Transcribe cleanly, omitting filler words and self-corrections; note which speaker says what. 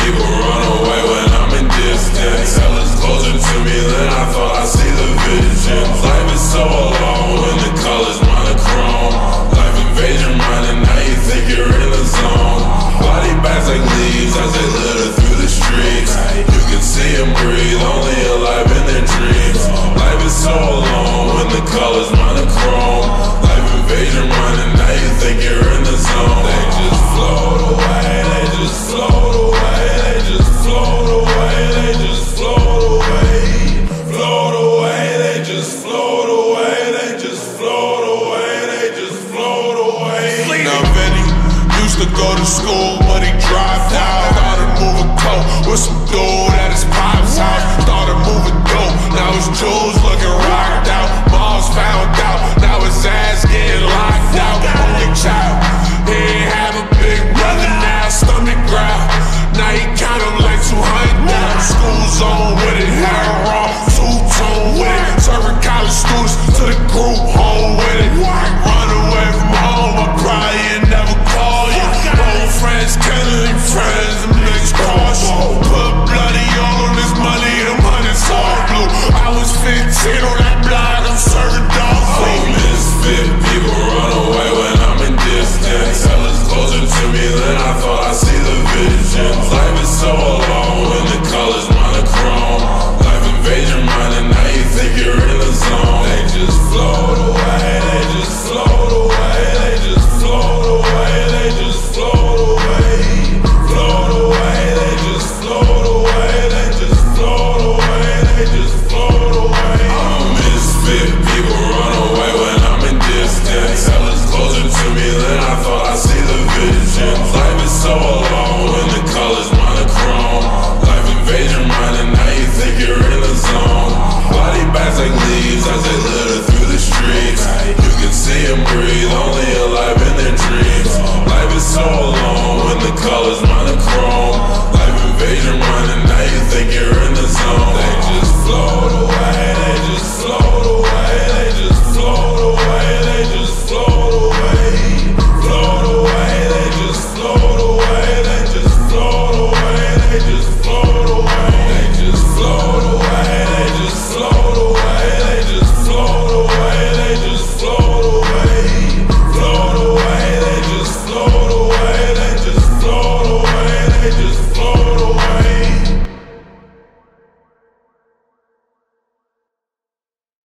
Speaker 1: people run away when I'm in distance. Hell is closer to me than I thought. I see the visions. Life is so alone when the colors monochrome. Life invades your mind and now you think you're in the zone. Body bags like leaves as they litter through the streets. You can see them breathe, only alive in their dreams. Life is so alone when the colors monochrome. Life invades your mind and now you think you're in the zone. They just float away, they just float away, they just float away, they just float away. Float away, they just float away, they just float away, they just float away. Now Vinny used to go to school, but he dropped out. Started moving coke with some dude at his pop's house. Started moving dope, now his jewels looking rocked out. Mom's found out, now his ass getting locked out. Only child, he ain't have a big brother now. Stomach growl, now he count him like 200 down. School zone with it, hair raw, two-tone with it. Serving college students to the group home with it. Run away from home, I probably ain't never call you. Old friends killing friends, them niggas cautious. Put bloody all on this money, them hundreds all blue. I was 15 on